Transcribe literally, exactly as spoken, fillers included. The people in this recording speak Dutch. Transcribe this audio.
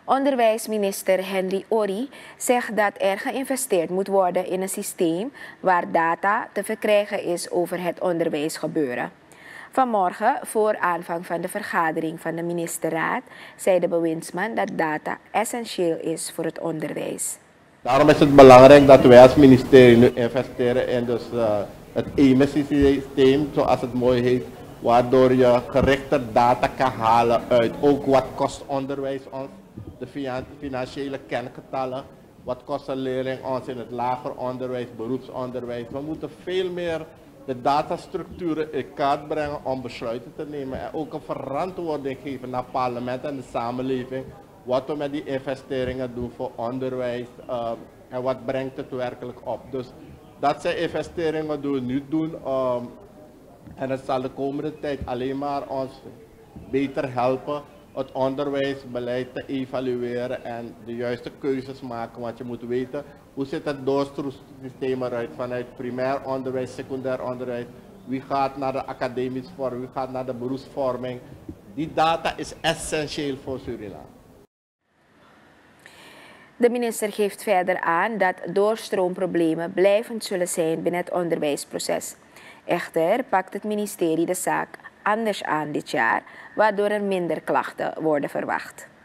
Onderwijsminister Henry Orry zegt dat er geïnvesteerd moet worden in een systeem waar data te verkrijgen is over het onderwijsgebeuren. Vanmorgen, voor aanvang van de vergadering van de ministerraad, zei de bewindsman dat data essentieel is voor het onderwijs. Daarom is het belangrijk dat wij als ministerie nu investeren in dus, uh, het E M I-systeem, zoals het mooi heet, waardoor je gerichter data kan halen uit ook wat kost onderwijs ons, de financiële kengetallen, wat kost een leerling ons in het lager onderwijs, beroepsonderwijs. We moeten veel meer de datastructuren in kaart brengen om besluiten te nemen en ook een verantwoording geven naar het parlement en de samenleving. Wat we met die investeringen doen voor onderwijs uh, en wat brengt het werkelijk op. Dus dat zijn investeringen die we nu doen um, en het zal de komende tijd alleen maar ons beter helpen het onderwijsbeleid te evalueren en de juiste keuzes maken. Want je moet weten, hoe ziet het doorstroomsysteem eruit vanuit primair onderwijs, secundair onderwijs. Wie gaat naar de academische vorming, wie gaat naar de beroepsvorming. Die data is essentieel voor Suriname. De minister geeft verder aan dat doorstroomproblemen blijvend zullen zijn binnen het onderwijsproces. Echter pakt het ministerie de zaak anders aan dit jaar, waardoor er minder klachten worden verwacht.